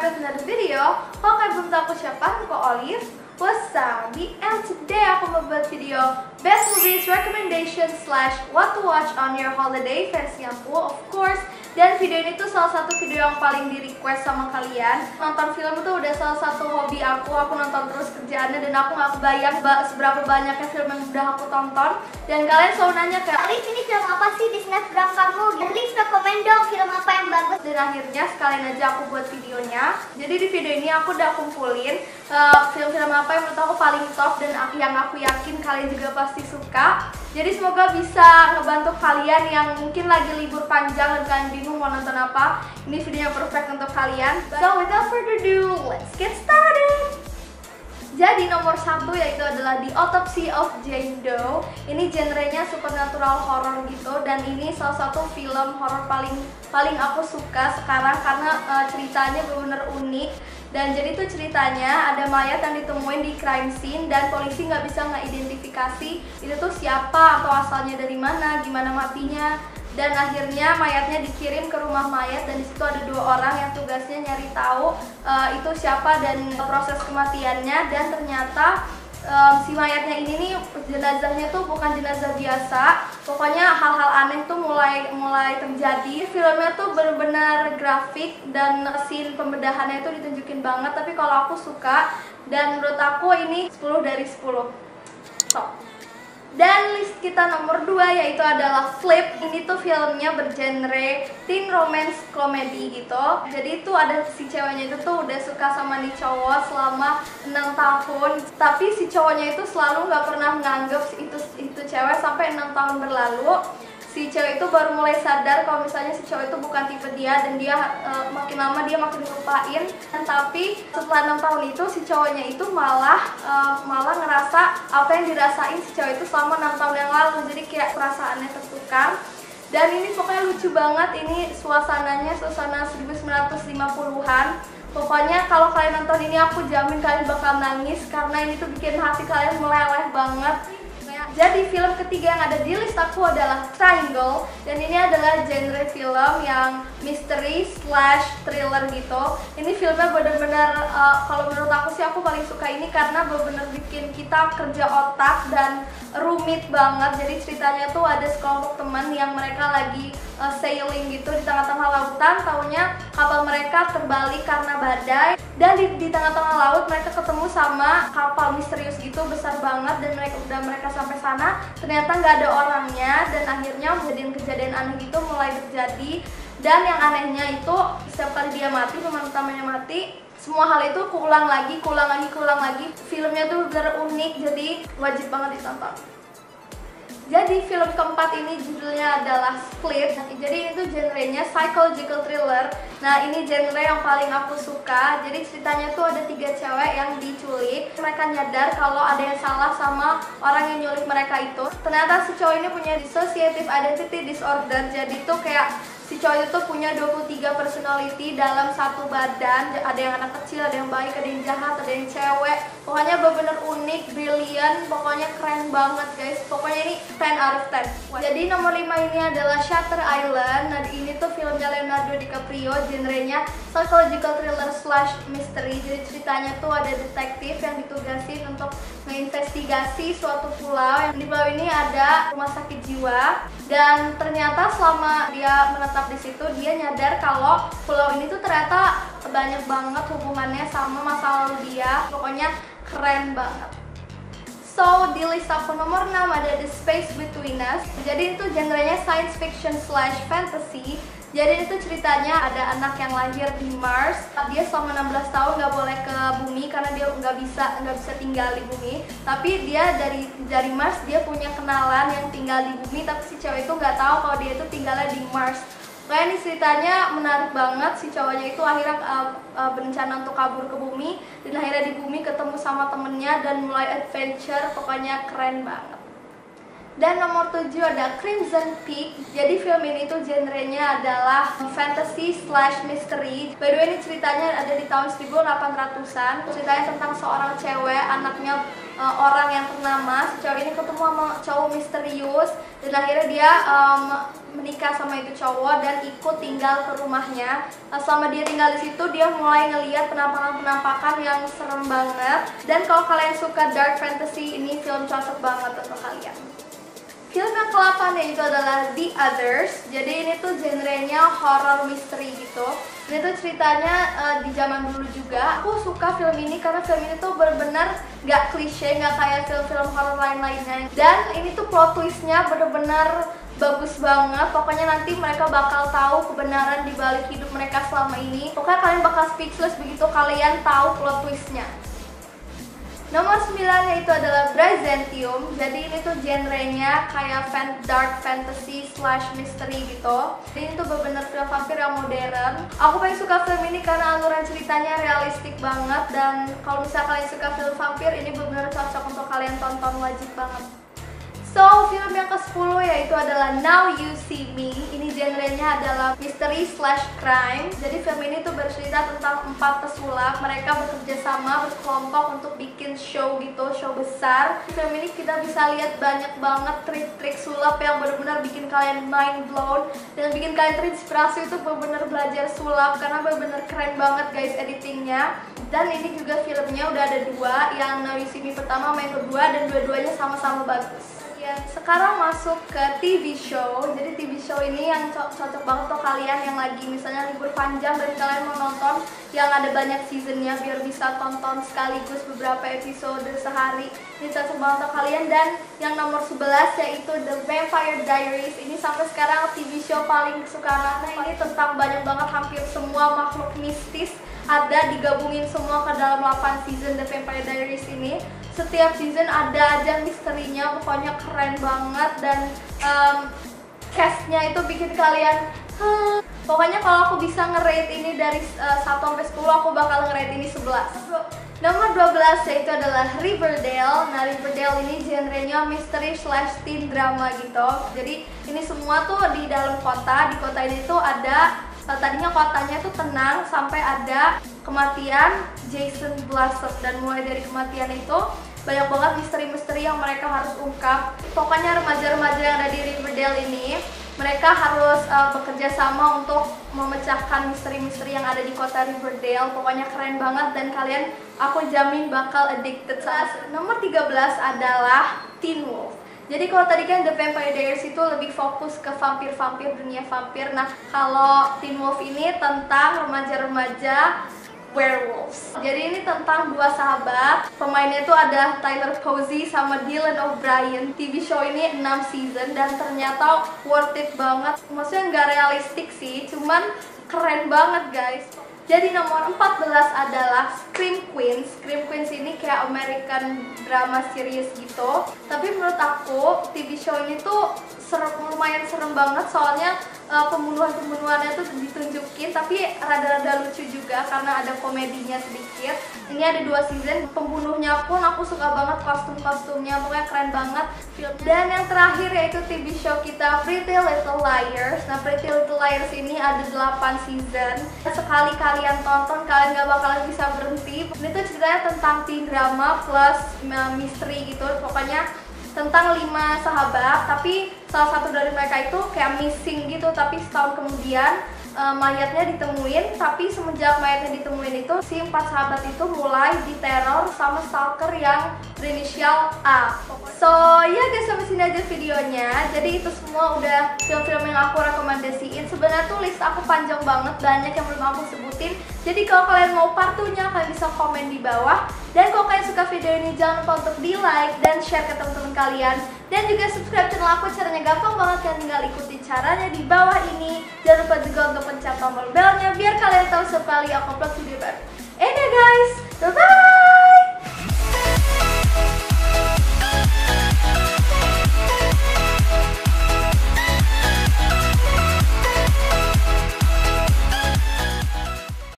back with another video. Kalau kalian belum tahu aku siapa, aku Olive Wasabi, and today aku membuat video best movies recommendation slash what to watch on your holiday versi aku, of course. Dan video ini tuh salah satu video yang paling di request sama kalian. Nonton film itu udah salah satu hobi aku nonton terus kerjaannya, dan aku gak kebayang seberapa banyaknya film yang udah aku tonton. Dan kalian selalu nanya kayak, Olive, ini film apa sih di snapgram kamu? Please rekomen dong film apa yang bagus. Dan akhirnya sekalian aja aku buat videonya. Jadi di video ini aku udah kumpulin film-film apa yang menurut aku paling top dan yang aku yakin kalian juga pasti suka. Jadi semoga bisa ngebantu kalian yang mungkin lagi libur panjang dan kalian bingung mau nonton apa. Ini video yang perfect untuk kalian. So without further ado, let's get started. Jadi nomor 1 yaitu adalah The Autopsy of Jane Doe. Ini genrenya supernatural horror gitu, dan ini salah satu film horror paling aku suka sekarang karena ceritanya benar-benar unik. Dan jadi tuh ceritanya ada mayat yang ditemuin di crime scene dan polisi nggak bisa ngeidentifikasi itu tuh siapa atau asalnya dari mana, gimana matinya. Dan akhirnya mayatnya dikirim ke rumah mayat, dan disitu ada 2 orang yang tugasnya nyari tahu itu siapa dan proses kematiannya. Dan ternyata si mayatnya ini nih jenazahnya tuh bukan jenazah biasa. Pokoknya hal-hal aneh tuh mulai terjadi. Filmnya tuh benar-benar grafik dan scene pembedahannya itu ditunjukin banget. Tapi kalau aku suka, dan menurut aku ini 10 dari 10 top. Dan list kita nomor 2 yaitu adalah Flip. Ini tuh filmnya bergenre teen romance comedy gitu. Jadi itu ada si ceweknya itu tuh udah suka sama nih cowok selama 6 tahun. Tapi si cowoknya itu selalu nggak pernah menganggap itu cewek sampai 6 tahun berlalu. Si cewek itu baru mulai sadar kalau misalnya si cowok itu bukan tipe dia, dan dia makin lama dia makin lupain. Dan tapi setelah 6 tahun itu si cowoknya itu malah ngerasa apa yang dirasain si cowok itu selama 6 tahun yang lalu. Jadi kayak perasaannya tertukar. Dan ini pokoknya lucu banget. Ini suasananya suasana 1950-an. Pokoknya kalau kalian nonton ini aku jamin kalian bakal nangis karena ini tuh bikin hati kalian meleleh banget. Jadi film ketiga yang ada di list aku adalah Triangle, dan ini adalah genre film yang misteri slash thriller gitu. Ini filmnya benar-benar kalau menurut aku sih aku paling suka ini karena benar-benar bikin kita kerja otak dan rumit banget. Jadi ceritanya tuh ada sekelompok teman yang mereka lagi sailing gitu di tengah-tengah lautan. Taunya kapal mereka terbalik karena badai, dan di tengah-tengah laut mereka ketemu sama kapal misterius gitu besar banget. Dan mereka sampai sana ternyata nggak ada orangnya, dan akhirnya kejadian aneh gitu mulai terjadi. Dan yang anehnya itu setiap kali dia mati, pemain utamanya mati, semua hal itu keulang lagi. Filmnya tuh benar unik, jadi wajib banget ditonton. Jadi film keempat ini judulnya adalah Split. Jadi ini tuh genrenya psychological thriller. Nah ini genre yang paling aku suka. Jadi ceritanya tuh ada 3 cewek yang diculik. Mereka nyadar kalau ada yang salah sama orang yang nyulik mereka itu. Ternyata si cowok ini punya dissociative identity disorder. Jadi tuh kayak si cowok itu punya 23 personality dalam satu badan. Ada yang anak kecil, ada yang baik, ada yang jahat, ada yang cewek. Pokoknya bener-bener unik, brilliant, pokoknya keren banget guys. Pokoknya ini 10 out of 10. Jadi nomor 5 ini adalah Shutter Island. Nah ini tuh filmnya Leonardo DiCaprio, genrenya psychological thriller slash mystery. Jadi ceritanya tuh ada detektif yang ditugasin untuk menginvestigasi suatu pulau. Yang di pulau ini ada rumah sakit jiwa. Dan ternyata selama dia menetap di situ, dia nyadar kalau pulau ini tuh ternyata banyak banget hubungannya sama masa lalu dia. Pokoknya keren banget. So di list aku nomor 6 ada The Space Between Us. Jadi itu genrenya science fiction slash fantasy. Jadi itu ceritanya ada anak yang lahir di Mars. Dia selama 16 tahun nggak boleh ke bumi karena dia nggak bisa tinggal di bumi. Tapi dia dari Mars dia punya kenalan yang tinggal di bumi, tapi si cewek itu nggak tahu kalau dia itu tinggalnya di Mars. Kayak ini ceritanya menarik banget. Si cowoknya itu akhirnya berencana untuk kabur ke bumi, dan akhirnya di bumi ketemu sama temennya dan mulai adventure. Pokoknya keren banget. Dan nomor 7 ada Crimson Peak. Jadi film ini tuh genrenya adalah fantasy slash mystery. By the way ini ceritanya ada di tahun 1800-an. Ceritanya tentang seorang cewek, anaknya orang yang ternama. Si cowok ini ketemu sama cowok misterius dan akhirnya dia menikah sama itu cowok dan ikut tinggal ke rumahnya. Selama dia tinggal di situ dia mulai ngeliat penampakan-penampakan yang serem banget. Dan kalau kalian suka dark fantasy, ini film cocok banget untuk kalian. Film yang ke-8 yaitu adalah The Others. Jadi ini tuh genrenya horror misteri gitu. Ini tuh ceritanya di zaman dulu juga. Aku suka film ini karena film ini tuh bener-bener gak klise, gak kayak film-film horror lain-lainnya. Dan ini tuh plot twistnya bener-bener bagus banget. Pokoknya nanti mereka bakal tahu kebenaran di balik hidup mereka selama ini. Pokoknya kalian bakal speechless begitu kalian tahu plot twistnya. Nomor 9 yaitu adalah Byzantium. Jadi ini tuh genrenya kayak dark fantasy / mystery gitu. Jadi ini tuh bener-bener film vampir yang modern. Aku paling suka film ini karena alur ceritanya realistik banget. Dan kalau misalnya kalian suka film vampir, ini bener-bener cocok untuk kalian tonton, wajib banget. So, film yang ke-10 yaitu adalah Now You See Me. Ini genrenya adalah mystery / crime. Jadi film ini tuh bercerita tentang 4 pesulap. Mereka bekerja sama, berkelompok untuk bikin show gitu, show besar. Di film ini kita bisa lihat banyak banget trik-trik sulap yang benar-benar bikin kalian mind blown dan bikin kalian terinspirasi untuk benar-benar belajar sulap karena benar-benar keren banget guys editingnya. Dan ini juga filmnya udah ada 2, yang Now You See Me pertama sama yang kedua, dan dua-duanya sama-sama bagus. Sekarang masuk ke TV show. Jadi TV show ini yang cocok banget tuh kalian yang lagi misalnya libur panjang dan kalian mau nonton yang ada banyak seasonnya biar bisa tonton sekaligus beberapa episode sehari. Ini cocok banget tuh kalian. Dan yang nomor 11 yaitu The Vampire Diaries. Ini sampai sekarang TV show paling kesukaan aku. Ini tentang banyak banget, hampir semua makhluk mistis ada digabungin semua ke dalam 8 season The Vampire Diaries ini. Setiap season ada aja misterinya, pokoknya keren banget. Dan castnya itu bikin kalian pokoknya kalau aku bisa nge-rate ini dari 1 sampai 10, aku bakal nge-rate ini 11. Nomor 12 yaitu adalah Riverdale. Nah, Riverdale ini genrenya mystery / teen drama gitu. Jadi ini semua tuh di dalam kota. Di kota ini tuh ada tadinya kotanya tuh tenang sampai ada kematian Jason Blossom. Dan mulai dari kematian itu banyak banget misteri-misteri yang mereka harus ungkap. Pokoknya remaja-remaja yang ada di Riverdale ini, mereka harus bekerja sama untuk memecahkan misteri-misteri yang ada di kota Riverdale. Pokoknya keren banget dan kalian, aku jamin bakal addicted. Nomor 13 adalah Teen Wolf. Jadi kalau tadi kan The Vampire Diaries itu lebih fokus ke vampir-vampir, dunia vampir. Nah, kalau Teen Wolf ini tentang remaja-remaja werewolves. Jadi ini tentang 2 sahabat. Pemainnya itu ada Tyler Posey sama Dylan O'Brien. TV show ini 6 season dan ternyata worth it banget. Maksudnya nggak realistik sih, cuman keren banget guys. Jadi nomor 14 adalah Scream Queens. Scream Queens ini kayak American drama series gitu. Tapi menurut aku TV show ini tuh lumayan serem banget, soalnya pembunuhan-pembunuhannya tuh ditunjukin tapi rada-rada lucu juga karena ada komedinya sedikit. Ini ada 2 season. Pembunuhnya pun aku suka banget, kostum-kostumnya pokoknya keren banget filmnya. Dan yang terakhir yaitu TV show kita Pretty Little Liars. Nah, Pretty Little Liars ini ada 8 season. Sekali kalian tonton kalian gak bakalan bisa berhenti. Ini tuh ceritanya tentang teen drama plus misteri gitu. Pokoknya tentang 5 sahabat, tapi salah satu dari mereka itu kayak missing gitu. Tapi setahun kemudian mayatnya ditemuin. Tapi semenjak mayatnya ditemuin itu, si 4 sahabat itu mulai diteror sama stalker yang berinisial A. So ya guys, sampai sini aja videonya. Jadi itu semua udah film-film yang aku rekomendasiin. Sebenarnya tuh list aku panjang banget, banyak yang belum aku sebutin. Jadi kalau kalian mau part 2-nya, kalian bisa komen di bawah. Dan kalau kalian suka video ini, jangan lupa untuk di like dan share ke teman-teman kalian. Dan juga subscribe channel aku, caranya gampang banget, kalian tinggal ikutin caranya di bawah ini. Jangan lupa juga untuk pencet tombol belnya biar kalian tahu setiap kali aku upload video baru. Guys, bye-bye!